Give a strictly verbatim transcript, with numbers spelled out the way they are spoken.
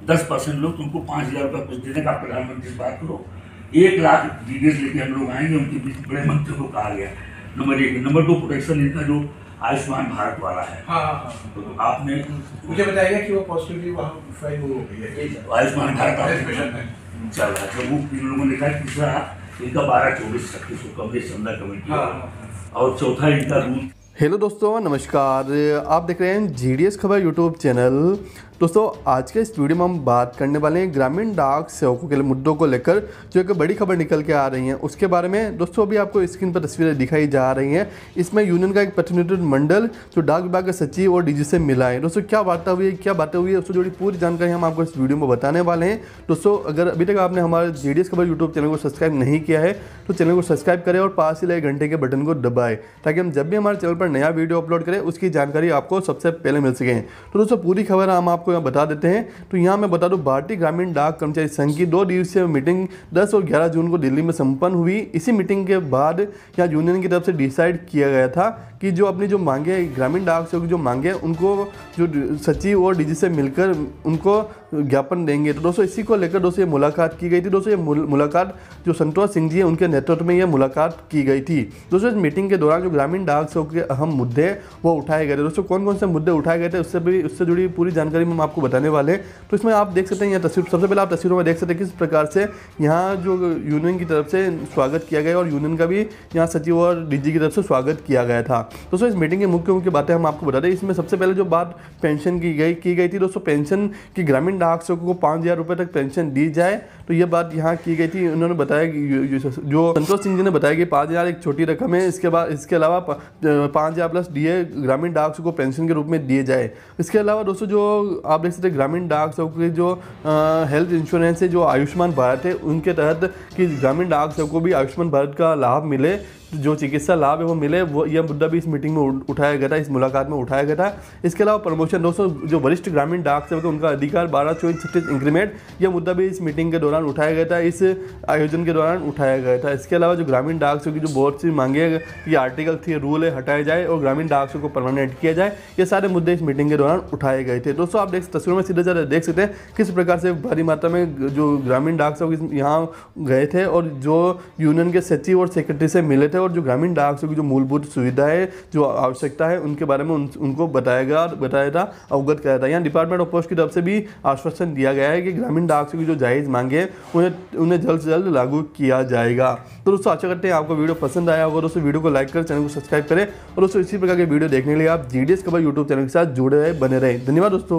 दस परसेंट लोग तुमको पाँच हजार रुपये कुछ देने का प्रधानमंत्री से बात करो। एक लाख डीडीएस लेके हम लोग आएंगे, उनके बीच बड़े मंत्री को कहा गया। नंबर एक। नंबर दो, प्रोटेक्शन इनका जो आयुष्मान भारत वाला है। हाँ हाँ हाँ। तो आपने मुझे बताएगा कि वो पॉजिटिवली वहाँ फाइल हो गई है आयुष्मान भारत चल रहा है। तो वो इन लोगों ने कहा तीसरा इनका बारह चौबीस छत्तीस को कवरेज चंदा कमेटी और चौथा इनका रूल। हेलो दोस्तों, नमस्कार। आप देख रहे हैं जीडीएस खबर यूट्यूब चैनल। दोस्तों, आज के इस वीडियो में हम बात करने वाले हैं ग्रामीण डाक सेवकों के मुद्दों को लेकर, जो एक बड़ी खबर निकल के आ रही हैं उसके बारे में। दोस्तों, अभी आपको स्क्रीन पर तस्वीरें दिखाई जा रही हैं। इसमें यूनियन का एक प्रतिनिधित्व मंडल जो डाक विभाग के सचिव और डीजी से मिला है। दोस्तों, क्या वार्ता हुई है, क्या बातें हुई है, उससे जुड़ी पूरी जानकारी हम आपको इस वीडियो में बताने वाले हैं। दोस्तों, अगर अभी तक आपने हमारे जीडीएस खबर यूट्यूब चैनल को सब्सक्राइब नहीं किया है तो चैनल को सब्सक्राइब करें और पास ही लगे घंटे के बटन को दबाएं, ताकि हम जब भी हमारे चैनल पर नया वीडियो अपलोड करें उसकी जानकारी आपको सबसे पहले मिल सके। तो दोस्तों, पूरी खबर हम आपको यहाँ बता देते हैं। तो यहाँ मैं बता दूं, भारतीय ग्रामीण डाक कर्मचारी संघ की दो दिवसीय मीटिंग दस और ग्यारह जून को दिल्ली में संपन्न हुई। इसी मीटिंग के बाद यहाँ यूनियन की तरफ से डिसाइड किया गया था कि जो अपनी जो मांगे ग्रामीण डाक सेवक की जो मांगे उनको जो सचिव और डीजी से मिलकर उनको ज्ञापन देंगे। तो दोस्तों, इसी को लेकर दोस्तों ये मुलाकात की गई थी। दोस्तों, ये मुलाकात जो संतोष सिंह जी हैं उनके नेतृत्व में ये मुलाकात की गई थी। दोस्तों, इस मीटिंग के दौरान जो ग्रामीण डाक सेवक के अहम मुद्दे वो उठाए गए थे। दोस्तों, कौन कौन से मुद्दे उठाए गए थे उससे भी उससे जुड़ी पूरी जानकारी हम आपको बताने वाले हैं। तो इसमें आप देख सकते हैं यहाँ तस्वीर, सबसे पहले आप तस्वीरों में देख सकते हैं किस प्रकार से यहाँ जो यूनियन की तरफ से स्वागत किया गया और यूनियन का भी यहाँ सचिव और डीजी की तरफ से स्वागत किया गया था। दोस्तों, इस मीटिंग की मुख्य मुख्य बातें हम आपको बता दें। इसमें सबसे पहले जो बात पेंशन की गई की गई थी दोस्तों, पेंशन की ग्रामीण डाक सेवकों को पाँच हज़ार रुपये तक पेंशन दी जाए। तो ये बात यहाँ की गई थी। उन्होंने बताया कि जो संतोष सिंह जी ने बताया कि पाँच हज़ार एक छोटी रकम है, इसके बाद इसके अलावा पाँच हज़ार प्लस डीए ग्रामीण डाक सेवकों को पेंशन के रूप में दिए जाए। इसके अलावा दोस्तों, जो आप देख सकते हैं ग्रामीण डाक सेवकों की जो हेल्थ इंश्योरेंस है, जो आयुष्मान भारत है, उनके तहत कि ग्रामीण डाक सेवकों को भी आयुष्मान भारत का लाभ मिले, जो चिकित्सा लाभ है वो मिले, वो यह मुद्दा भी इस मीटिंग में उठाया गया था, इस मुलाकात में उठाया गया था। इसके अलावा प्रमोशन दोस्तों, जो वरिष्ठ ग्रामीण डाक सेवक है उनका अधिकार बारह चौबीस छत्तीस इंक्रीमेंट, यह मुद्दा भी इस मीटिंग के दौरान उठाया गया था, इस आयोजन के दौरान उठाया गया था। इसके अलावा जो ग्रामीण डाक सेवक की जो बहुत सी मांगे कि आर्टिकल थी रूल है हटाया जाए और ग्रामीण डाक सेवक को परमानेंट किया जाए, ये सारे मुद्दे इस मीटिंग के दौरान उठाए गए थे। दोस्तों, आप देख तस्वीरों में सीधे सीधे देख सकते हैं किस प्रकार से भारी मात्रा में जो ग्रामीण डाक सेवक यहाँ गए थे और जो यूनियन के सचिव और सेक्रेटरी से मिले थे और जो ग्रामीण डाक की जो मूलभूत सुविधाएं जो आवश्यकता है उनके बारे में उन, उनको बताया गया बताया था अवगत कराया था। यहाँ डिपार्टमेंट ऑफ पोस्ट की तरफ से भी आश्वासन दिया गया है कि ग्रामीण डाक की जो जायज़ मांगे उन्हें उन्हें जल्द से जल्द लागू किया जाएगा। तो दोस्तों, आशा करते हैं आपको वीडियो पसंद आया होगा। दोस्तों, वीडियो को लाइक कर चैनल को सब्सक्राइब करें और दोस्तों इसी प्रकार के वीडियो देखने के लिए आप जीडीएस खबर यूट्यूब चैनल के साथ जुड़े रहे बने रहे। धन्यवाद दोस्तों।